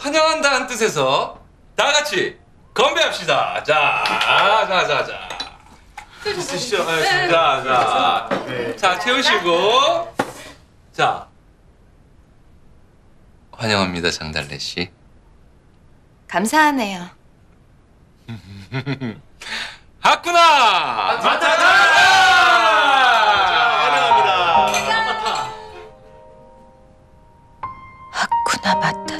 환영한다는 뜻에서 다 같이 건배합시다. 자. 있으시죠? 자, 채우시고. 자. 환영합니다, 장달래 씨. 감사하네요. 하쿠나! 마타타! 환영합니다. 하쿠나 마타타.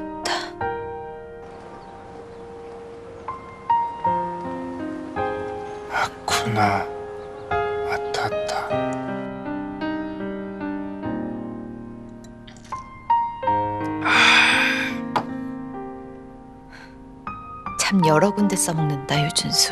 하쿠나 마타타. 참 여러 군데 써먹는다, 유준수.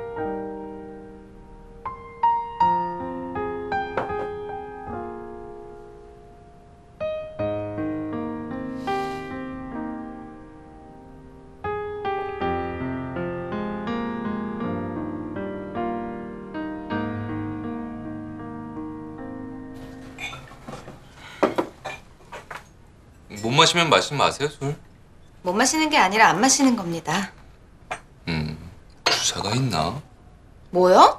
못 마시면 마시지 마세요, 술. 못 마시는 게 아니라 안 마시는 겁니다. 주사가 있나? 뭐요?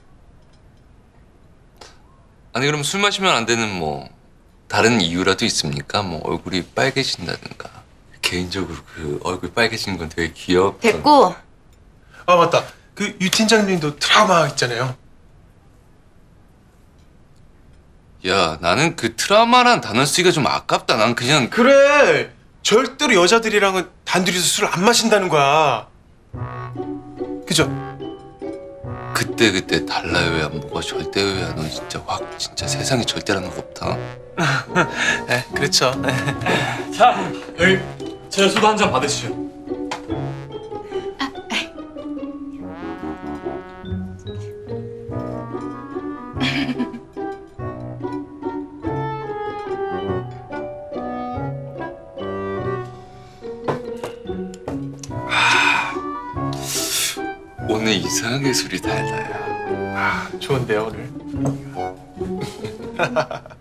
아니 그럼 술 마시면 안 되는 뭐 다른 이유라도 있습니까? 뭐 얼굴이 빨개진다든가. 개인적으로 그 얼굴 빨개지는 건 되게 귀엽던. 됐고. 아 맞다. 그 유 팀장님도 트라우마 있잖아요. 야, 나는 그 트라우마란 단어 쓰기가 좀 아깝다. 난 그냥 그래. 절대로 여자들이랑은 단둘이서 술 안 마신다는 거야. 그죠? 그때 달라요야 뭐가 절대요야. 너 진짜 확 진짜 세상에 절대라는 거 없다. 네, 그렇죠. 자, 여기 제 수도 한 잔 받으시죠. 오늘 이상하게 술이 달라요. 좋은데요 오늘.